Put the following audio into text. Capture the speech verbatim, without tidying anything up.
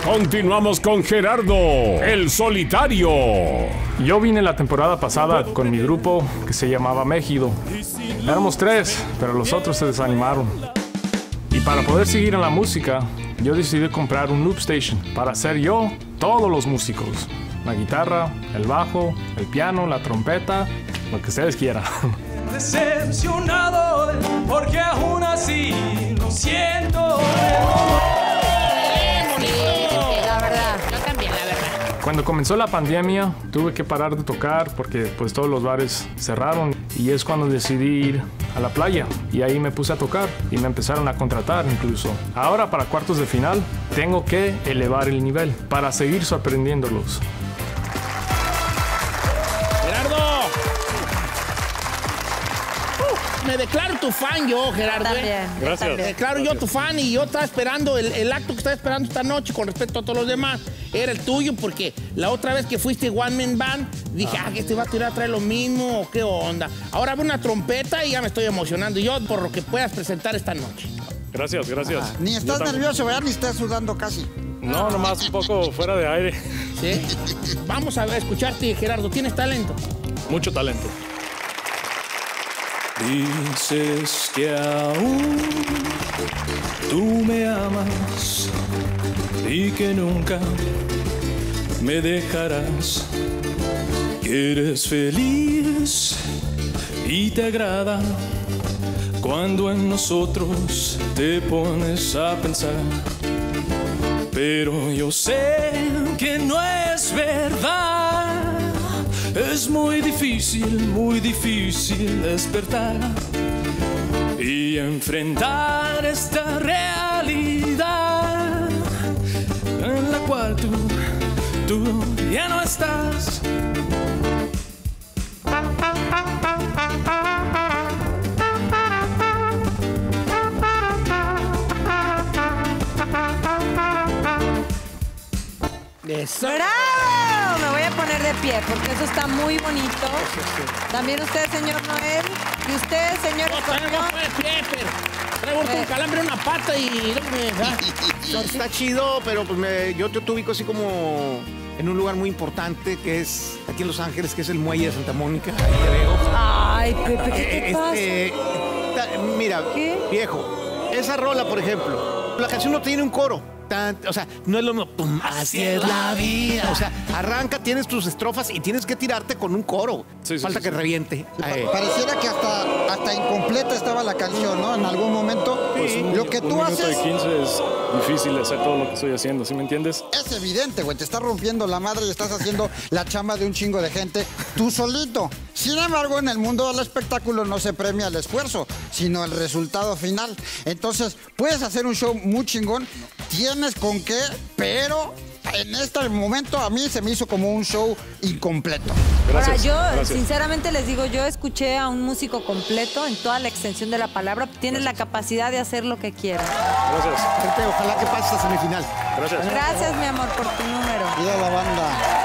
Continuamos con Gerardo, el solitario. Yo vine la temporada pasada con mi grupo que se llamaba Méxido. Éramos tres, pero los otros se desanimaron. Y para poder seguir en la música, yo decidí comprar un loop station para hacer yo todos los músicos. La guitarra, el bajo, el piano, la trompeta, lo que ustedes quieran. Decepcionado porque aún así lo siento. La verdad, yo también, la verdad. Cuando comenzó la pandemia, tuve que parar de tocar porque pues todos los bares cerraron y es cuando decidí ir a la playa y ahí me puse a tocar y me empezaron a contratar incluso. Ahora para cuartos de final tengo que elevar el nivel para seguir sorprendiéndolos. ¡Gerardo! Uh, me declaro tu fan yo, Gerardo. También, ¿eh? Gracias. Me declaro yo tu fan y yo estaba esperando, el, el acto que estaba esperando esta noche con respecto a todos los demás era el tuyo porque la otra vez que fuiste One Man Band dije, ah, que este va a tirar a traer lo mismo o qué onda. Ahora veo una trompeta y ya me estoy emocionando yo por lo que puedas presentar esta noche. Gracias, gracias. Ah, ni estás nervioso, ¿verdad? Ni estás sudando casi. No, nomás un poco fuera de aire. ¿Sí? Vamos a escucharte, Gerardo. ¿Tienes talento? Mucho talento. Dices que aún tú me amas y que nunca me dejarás. Que eres feliz y te agrada cuando en nosotros te pones a pensar. Pero yo sé que no es verdad. Es muy difícil, muy difícil despertar y enfrentar esta realidad en la cual tú, tú ya no estás. Eso. ¡Bravo! Me voy a poner de pie porque eso está muy bonito. También usted, señor Noel. Y usted, señor No, traigo Escorpión. pues, pie, pero traigo ahorita un calambre en una pata y... ¿verdad? Está chido, pero pues me- yo te, te ubico así como en un lugar muy importante que es aquí en Los Ángeles, que es el Muelle de Santa Mónica. Ahí te veo. Ay, Pepe, ¿qué te Eh, pasa? este, ta- mira, ¿Qué? viejo, esa rola, por ejemplo, la canción no tiene un coro. Tan- o sea, no es lo mismo. Pum, así es la vida. O sea, arranca, tienes tus estrofas y tienes que tirarte con un coro. Sí, sí, Falta sí, que sí. reviente. Pa- Eh, Pareciera que hasta, hasta incompleta estaba la canción, ¿no? En algún momento. Lo que tú haces quince es difícil hacer todo lo que estoy haciendo, ¿sí me entiendes? es evidente, güey. Te estás rompiendo la madre y estás haciendo la chamba de un chingo de gente tú solito. Sin embargo, en el mundo del espectáculo no se premia el esfuerzo, sino el resultado final. Entonces, puedes hacer un show muy chingón, tienes con qué, pero en este momento a mí se me hizo como un show incompleto. Ahora, yo, gracias. sinceramente les digo, yo escuché a un músico completo en toda la extensión de la palabra. Tienes la capacidad de hacer lo que quieras. Gracias. gente, ojalá que pases a semifinal. Gracias. Gracias, mi amor, por tu número. Mira la banda.